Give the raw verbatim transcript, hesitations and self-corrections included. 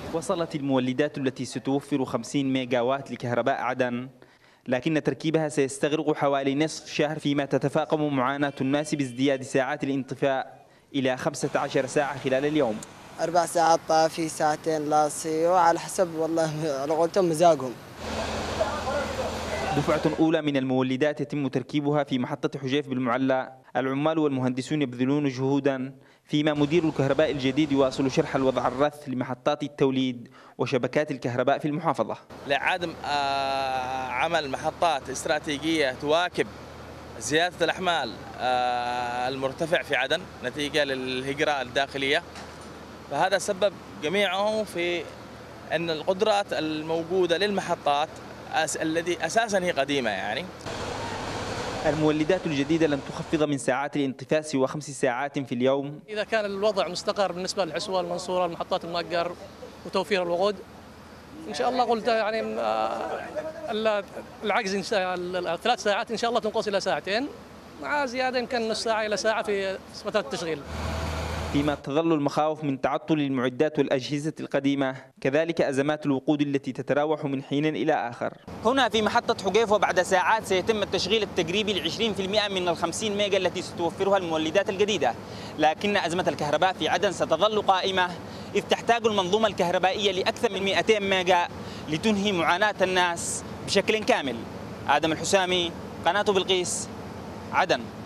وصلت المولدات التي ستوفر خمسين ميجا وات لكهرباء عدن، لكن تركيبها سيستغرق حوالي نصف شهر، فيما تتفاقم معاناة الناس بازدياد ساعات الانطفاء إلى خمسة عشر ساعة خلال اليوم. أربع ساعات طافي، ساعتين لاصي، وعلى حسب والله على قولتهم مزاجهم. دفعة أولى من المولدات يتم تركيبها في محطة حجيف بالمعلى. العمال والمهندسون يبذلون جهودا، فيما مدير الكهرباء الجديد يواصل شرح الوضع الرث لمحطات التوليد وشبكات الكهرباء في المحافظة. لعدم عمل محطات استراتيجية تواكب زيادة الأحمال المرتفع في عدن نتيجة للهجرة الداخلية، فهذا سبب جميعه في أن القدرات الموجودة للمحطات الذي أساسا هي قديمة. يعني المولدات الجديدة لن تخفض من ساعات الانطفاء سوى خمس ساعات في اليوم. إذا كان الوضع مستقر بالنسبة للعسوة المنصورة المحطات المنقر وتوفير الوقود، إن شاء الله قلت يعني العجز الثلاث ساعات إن شاء الله تنقص إلى ساعتين، مع زيادة يمكن نص ساعة إلى ساعة في فترة التشغيل. فيما تظل المخاوف من تعطل المعدات والأجهزة القديمة، كذلك أزمات الوقود التي تتراوح من حين إلى آخر. هنا في محطة حجيف وبعد ساعات سيتم التشغيل التجريبي ل عشرين بالمئة من ال خمسين ميجا التي ستوفرها المولدات الجديدة، لكن أزمة الكهرباء في عدن ستظل قائمة، إذ تحتاج المنظومة الكهربائية لأكثر من مئتين ميجا لتنهي معاناة الناس بشكل كامل. آدم الحسامي، قناة بلقيس، عدن.